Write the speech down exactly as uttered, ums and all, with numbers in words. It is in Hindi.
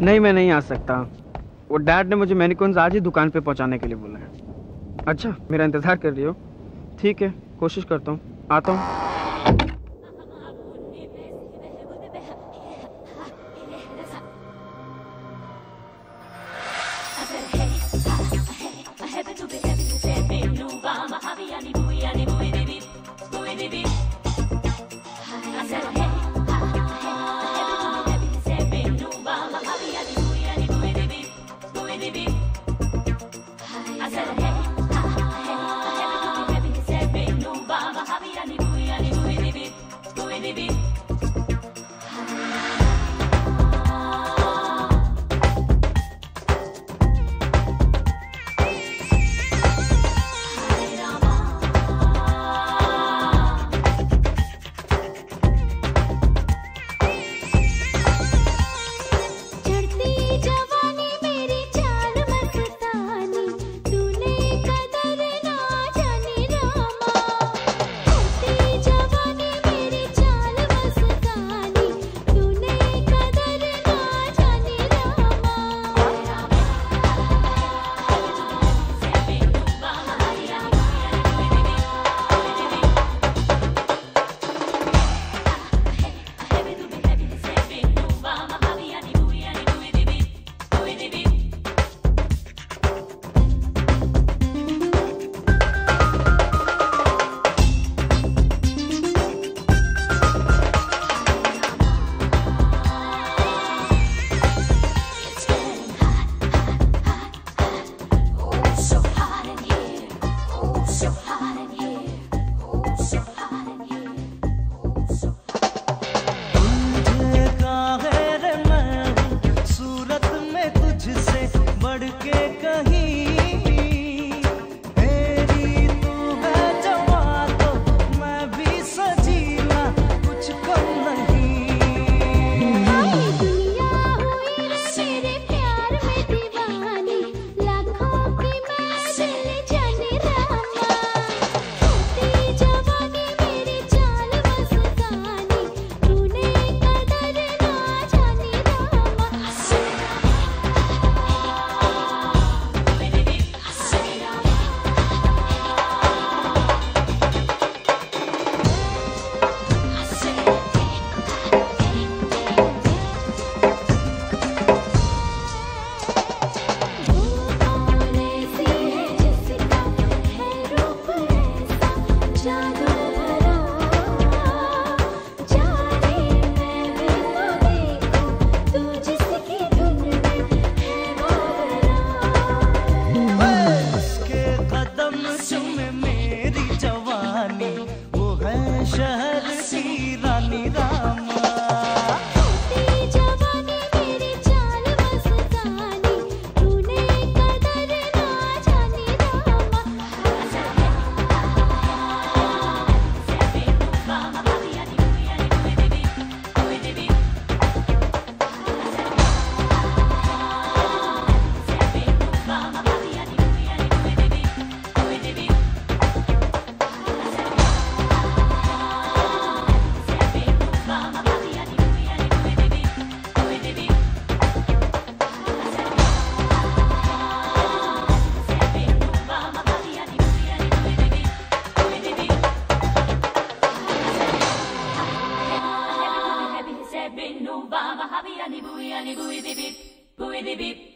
नहीं, मैं नहीं आ सकता। वो डैड ने मुझे मैनिक्विन्स आज ही दुकान पे पहुंचाने के लिए बोला है। अच्छा, मेरा इंतजार कर रही हो? ठीक है, कोशिश करता हूँ, आता हूँ। Binu bama habi ani bui ani bui di bip bui di bip.